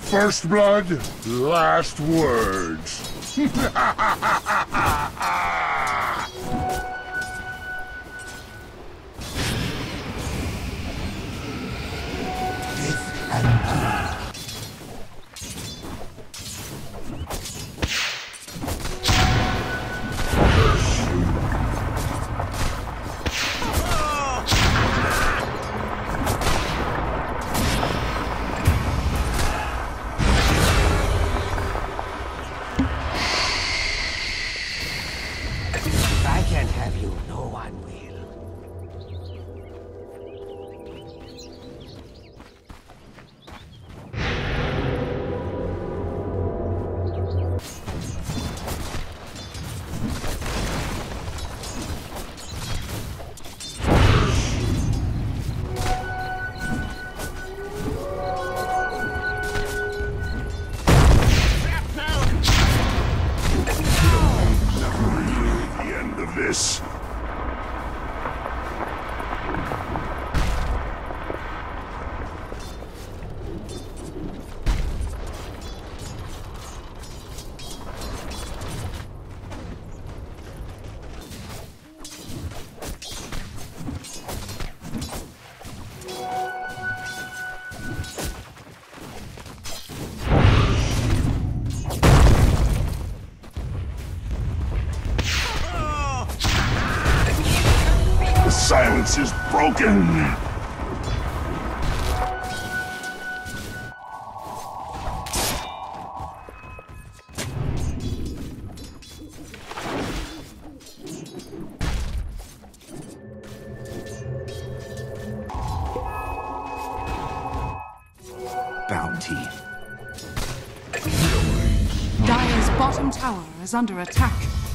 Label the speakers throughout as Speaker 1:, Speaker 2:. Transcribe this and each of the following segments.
Speaker 1: First blood, last words.
Speaker 2: I can't have you, no one will.
Speaker 1: This. The silence is broken!
Speaker 3: Bounty.
Speaker 4: Dire's bottom tower is under attack.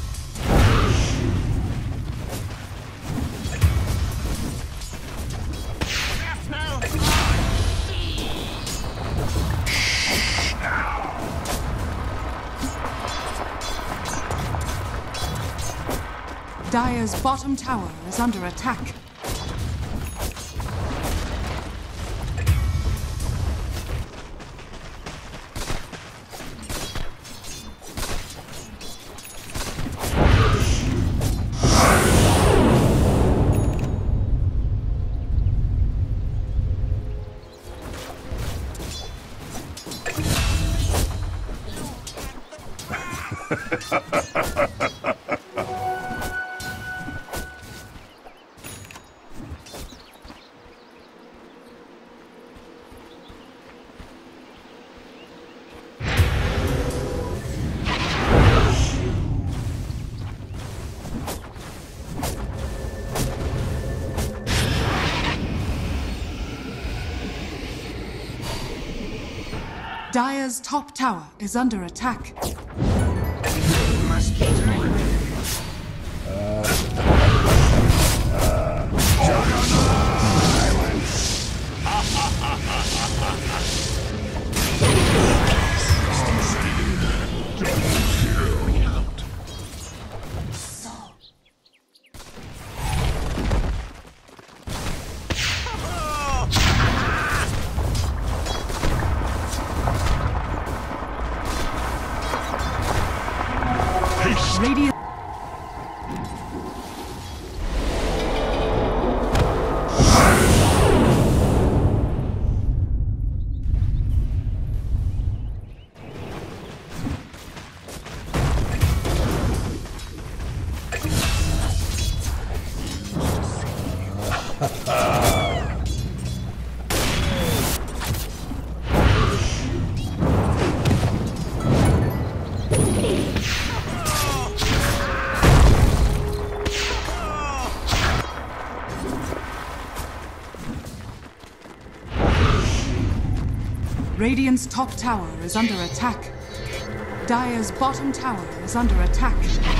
Speaker 4: Dire's bottom tower is under attack. Dire's top tower is under attack.
Speaker 2: Must be true.
Speaker 4: Radiant. Radiant's top tower is under attack. Dire's bottom tower is under attack.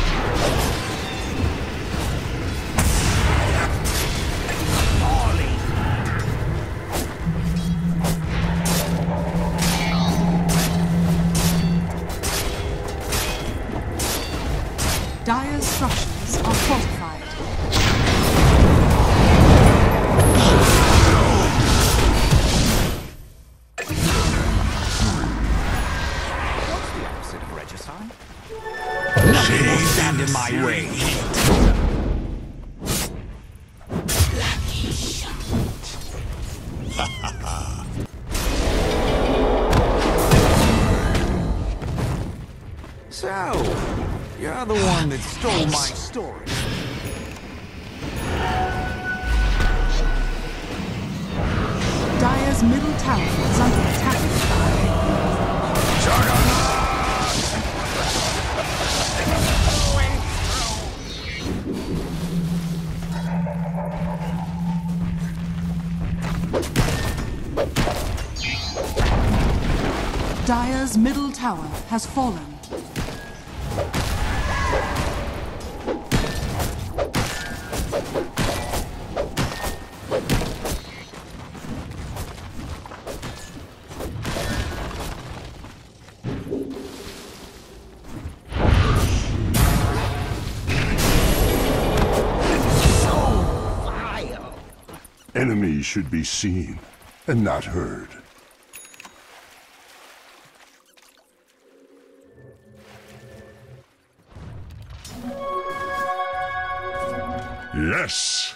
Speaker 4: Dire's structures are fortified.
Speaker 3: my way.
Speaker 2: Lucky shot.
Speaker 3: So, you're the one that stole my story.
Speaker 4: Dire's middle tower is under attack. Dire's middle tower has fallen.
Speaker 1: Enemies should be seen and not heard. Yes!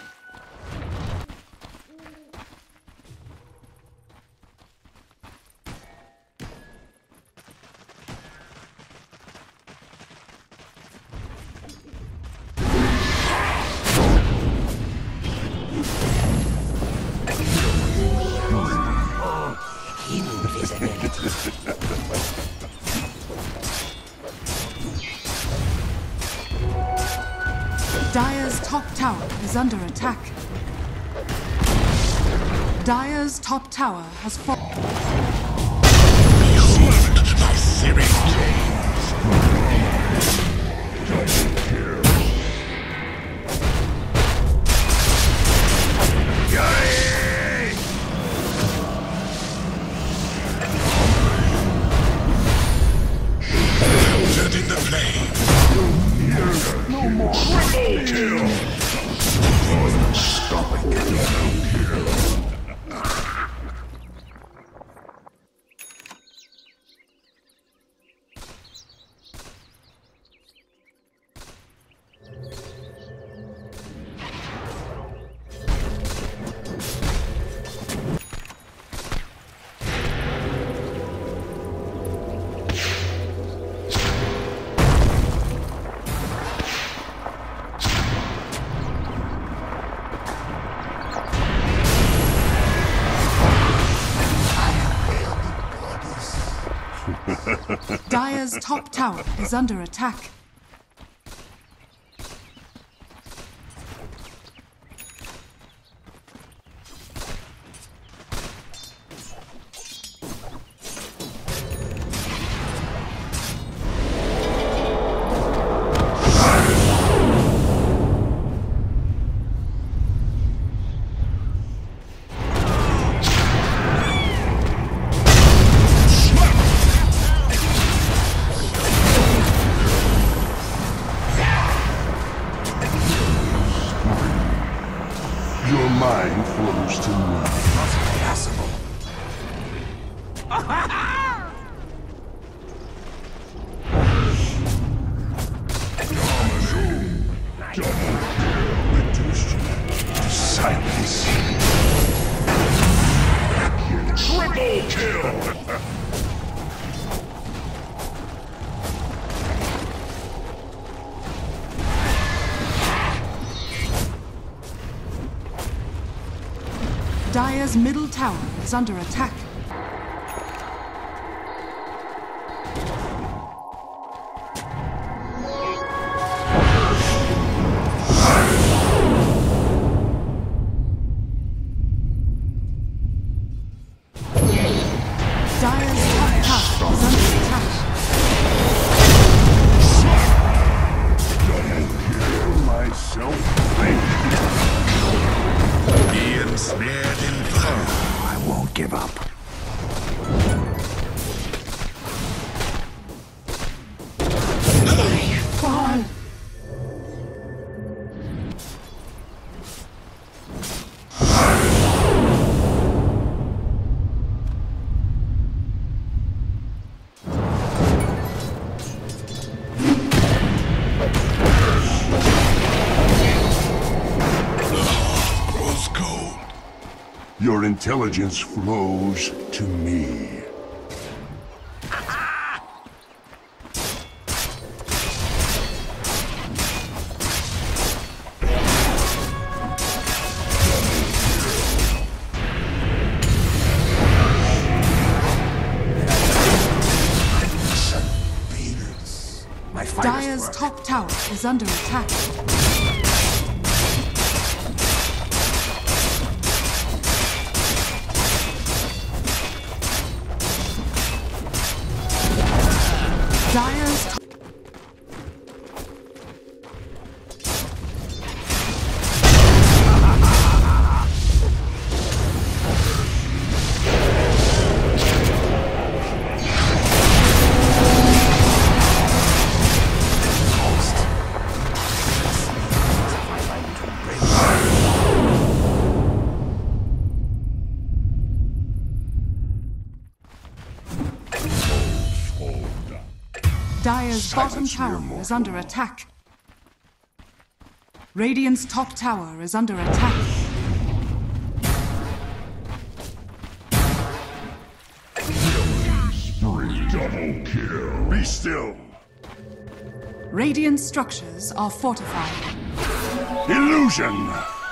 Speaker 4: Dire's top tower is under attack. Dire's top tower has fallen.
Speaker 1: Behold my searing melted in the flame. No more. Triple kill. Unstoppable kill.
Speaker 4: Dire's top tower is under attack.
Speaker 1: Your mind flows to me.
Speaker 3: Possible.
Speaker 1: Reduced you to silence. Triple kill!
Speaker 4: Dire's middle tower is under attack. Dire's top tower is under attack.
Speaker 1: Myself, be ensnared in fire.
Speaker 3: I won't give up.
Speaker 4: Fall.
Speaker 1: Your intelligence flows to me.
Speaker 4: Dire's top tower is under attack. Dire's top Dire's bottom tower is under attack. Radiant's top tower is under attack.
Speaker 1: Double kill. Be still.
Speaker 4: Radiant structures are fortified.
Speaker 1: Illusion.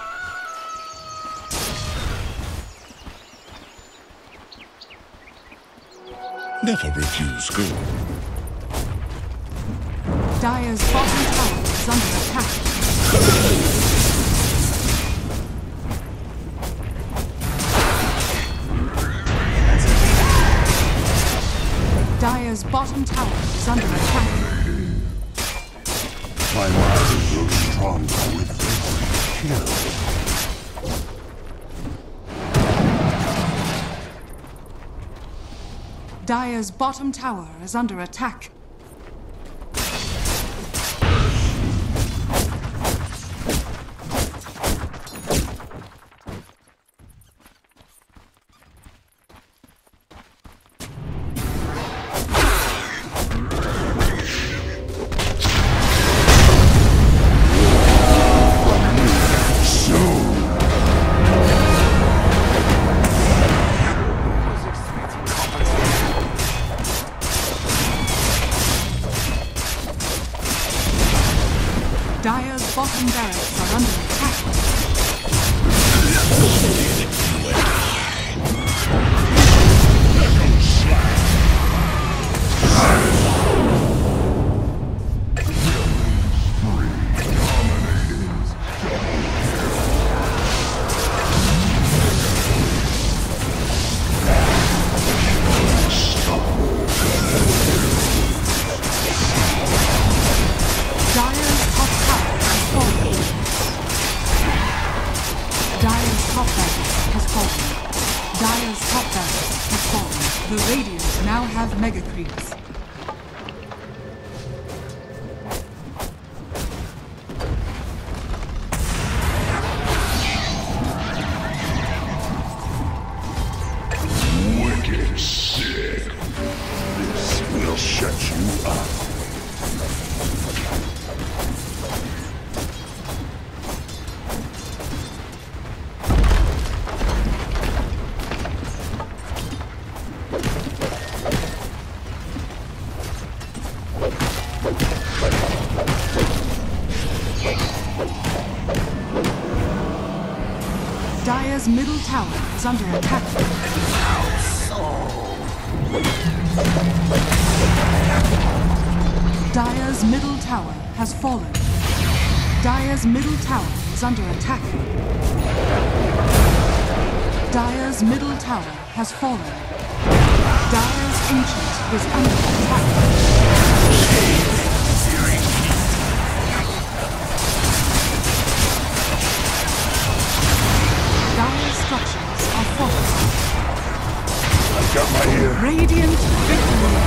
Speaker 5: Never refuse good.
Speaker 4: Dire's bottom tower is under attack. Dire's bottom tower is under attack.
Speaker 1: My mind grows stronger with every kill.
Speaker 4: Dire's bottom tower is under attack. Dire's bottom barracks are under attack. Dire's top tower has fallen. Dire's top barracks has fallen. Dire's top barracks has fallen. The Radiant now have mega creeps.
Speaker 1: Wicked sick. This will shut you up.
Speaker 4: Dire's middle tower is under attack. Dire's middle tower has fallen. Dire's middle tower is under attack. Dire's middle tower has fallen. Dire's ancient is under attack. Dire's structures are fortified.
Speaker 1: Got my ear.
Speaker 4: Radiant victory.